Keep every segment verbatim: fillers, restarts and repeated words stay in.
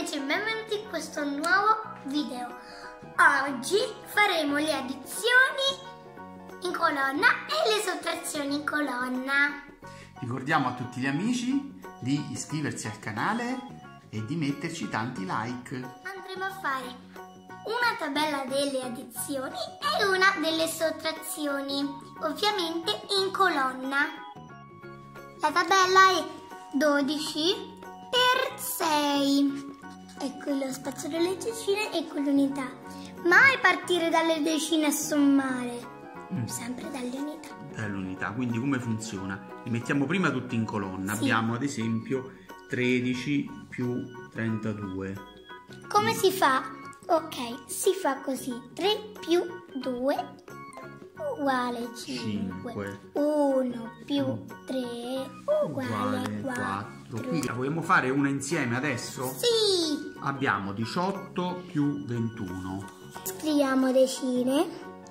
amici e benvenuti in questo nuovo video. Oggi faremo le addizioni in colonna e le sottrazioni in colonna. Ricordiamo a tutti gli amici di iscriversi al canale e di metterci tanti like. Andremo a fare una tabella delle addizioni e una delle sottrazioni, ovviamente in colonna. La tabella è dodici per sei. E qui lo spazio delle decine e qui l'unità. Mai partire dalle decine a sommare, mm. sempre dalle unità. Dall'unità, quindi come funziona? Li mettiamo prima tutti in colonna. Sì. Abbiamo ad esempio tredici più trentadue. Come si fa? Ok, si fa così: tre più due uguale cinque. uno più tre uguale quattro. Qui la vogliamo fare una insieme adesso? Sì! Abbiamo diciotto più ventuno. Scriviamo decine.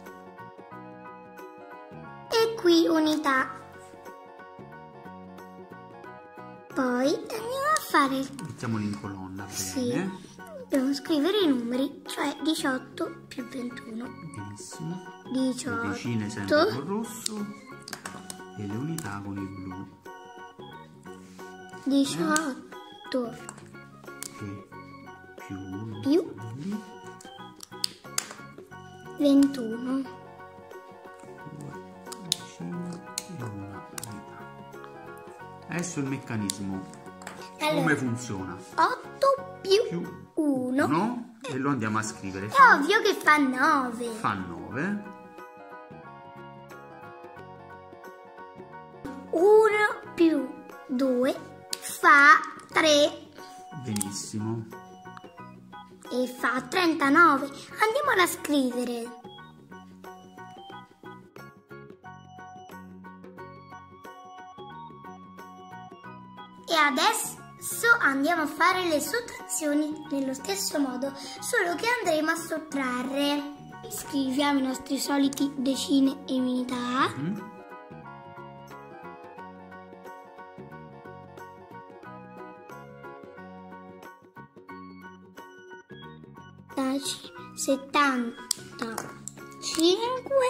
E qui unità. Poi andiamo a fare... Mettiamoli in colonna, bene. Sì. Dobbiamo scrivere i numeri, cioè diciotto più ventuno. Benissimo. diciotto. Le decine sempre col rosso e le unità con il blu. diciotto. E più uno. Più ventuno. Due decine e una unità. Adesso il meccanismo. Allora, come funziona? otto più, più uno. uno e lo andiamo a scrivere. È ovvio che fa nove. Fa nove. uno più due fa tre. Benissimo. E fa trentanove. Andiamola a scrivere. E adesso andiamo a fare le sottrazioni nello stesso modo, solo che andremo a sottrarre. Scriviamo i nostri soliti decine e unità. Mm. settantacinque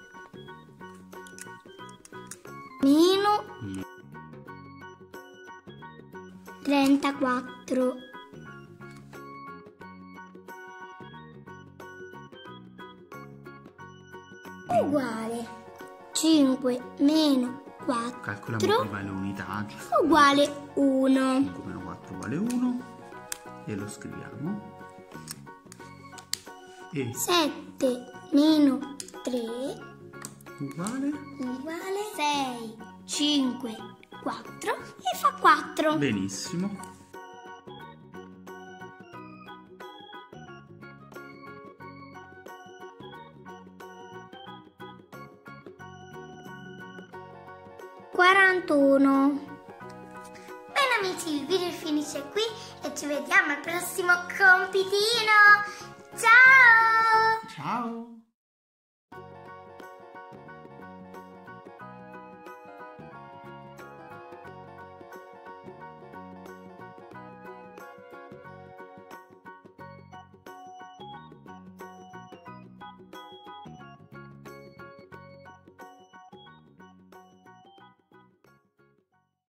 meno mm. trentaquattro uguale cinque meno quattro. Calcoliamo prima le unità. Uguale uno. cinque meno quattro uguale uno e lo scriviamo. E sette meno tre uguale uguale sei. cinque, quattro e fa quattro. Benissimo. quarantuno. Bene amici, il video finisce qui e ci vediamo al prossimo compitino. Ciao! Ciao!